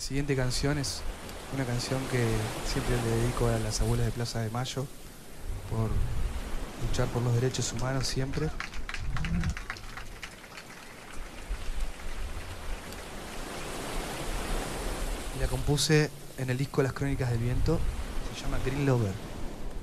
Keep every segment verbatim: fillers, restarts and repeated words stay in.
siguiente canción es una canción que siempre le dedico a las abuelas de Plaza de Mayo por luchar por los derechos humanos siempre. Y la compuse en el disco Las Crónicas del Viento, se llama Green Lover.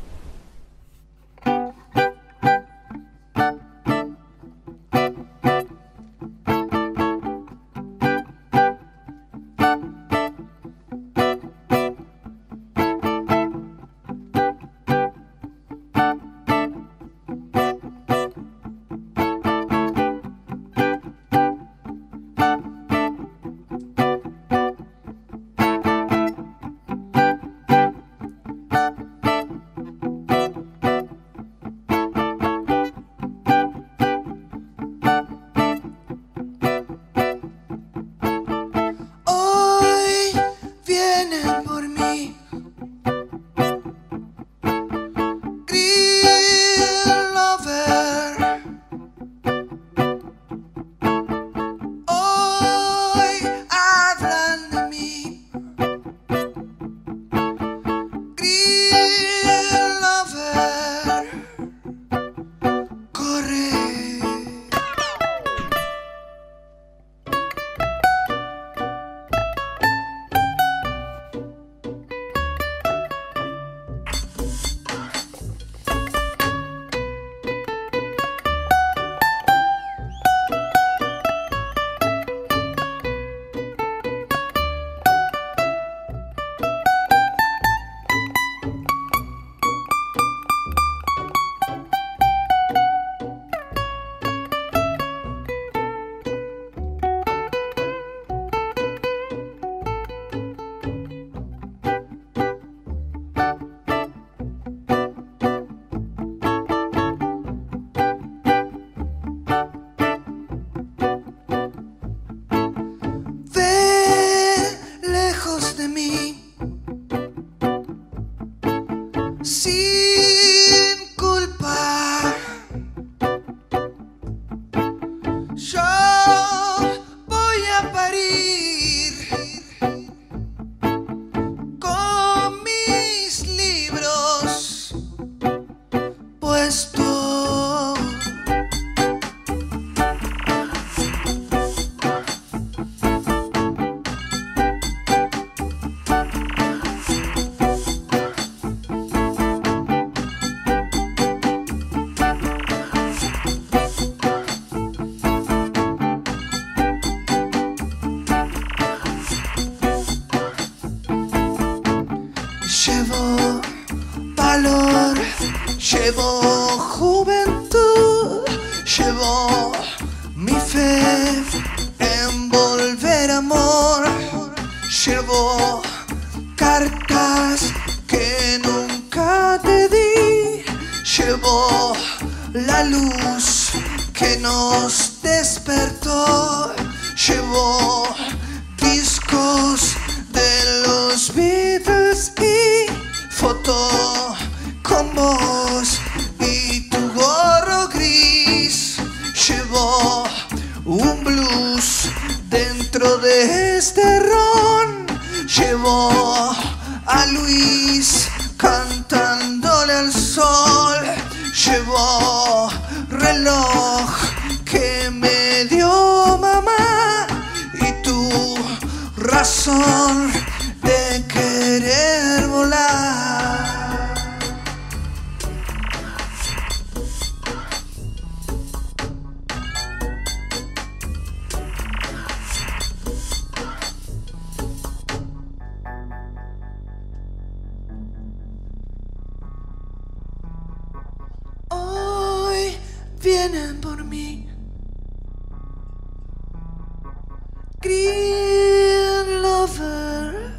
Sin culpa, yo voy a parir con mis libros puestos. Llevo valor, llevo juventud, llevo mi fe en volver amor, llevo cartas que nunca te di, llevo la luz que nos despertó, llevo discos de los Beatles y foto con vos y tu gorro gris. Llevo un blues dentro de este ron. Llevo a Luis cantándole al sol. Llevo reloj que me dio mamá y tu razón de querer volar. Hoy vienen por mí. Green Lover.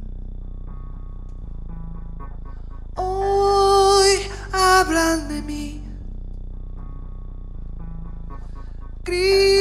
Hoy hablan de mí. Green